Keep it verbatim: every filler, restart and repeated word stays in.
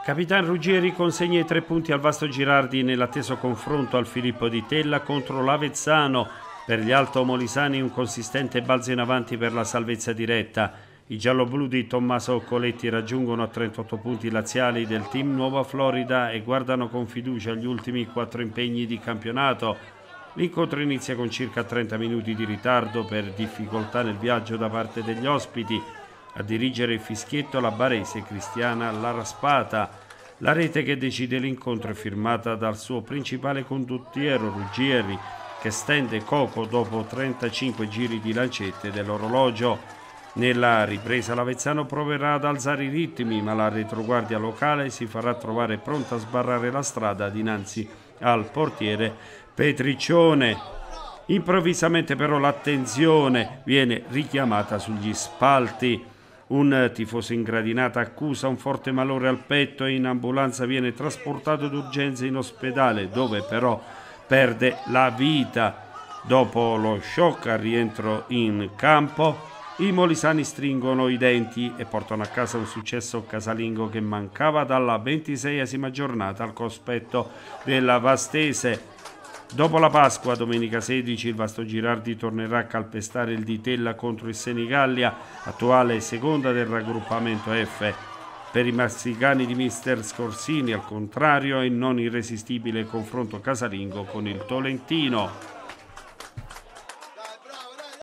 Capitan Ruggieri consegna i tre punti al Vasto Girardi nell'atteso confronto al Filippo di Tella contro l'Avezzano. Per gli altomolisani un consistente balzo in avanti per la salvezza diretta. I gialloblu di Tommaso Coletti raggiungono a trentotto punti i laziali del team Nuova Florida e guardano con fiducia gli ultimi quattro impegni di campionato. L'incontro inizia con circa trenta minuti di ritardo per difficoltà nel viaggio da parte degli ospiti. A dirigere il fischietto la barese Cristiana Laraspata. La rete che decide l'incontro è firmata dal suo principale condottiero Ruggieri, che stende Coco dopo trentacinque giri di lancette dell'orologio. Nella ripresa l'Avezzano proverà ad alzare i ritmi, ma la retroguardia locale si farà trovare pronta a sbarrare la strada dinanzi al portiere Petriccione. Improvvisamente però l'attenzione viene richiamata sugli spalti. Un tifoso in gradinata accusa un forte malore al petto e in ambulanza viene trasportato d'urgenza in ospedale, dove però perde la vita. Dopo lo shock al rientro in campo, i molisani stringono i denti e portano a casa un successo casalingo che mancava dalla ventiseiesima giornata al cospetto della Vastese. Dopo la Pasqua, domenica sedici, il Vasto Girardi tornerà a calpestare il di Tella contro il Senigallia, attuale seconda del raggruppamento F. Per i marsicani di mister Scorsini, al contrario, è non irresistibile il confronto casalingo con il Tolentino.